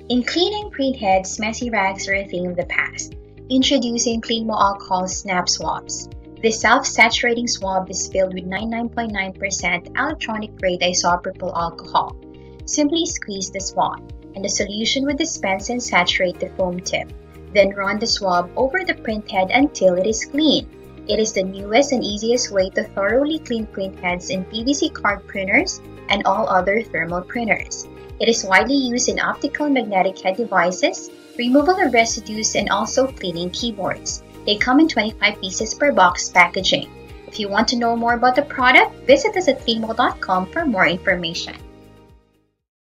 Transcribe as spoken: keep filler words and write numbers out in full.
In cleaning printheads, messy rags are a thing of the past. Introducing Clean Mo Alcohol's Snap Swabs. This self-saturating swab is filled with ninety-nine point nine percent electronic-grade isopropyl alcohol. Simply squeeze the swab, and the solution will dispense and saturate the foam tip. Then run the swab over the printhead until it is clean. It is the newest and easiest way to thoroughly clean printheads in P V C card printers and all other thermal printers. It is widely used in optical and magnetic head devices, removal of residues, and also cleaning keyboards. They come in twenty-five pieces per box packaging. If you want to know more about the product, visit us at clean mo dot com for more information.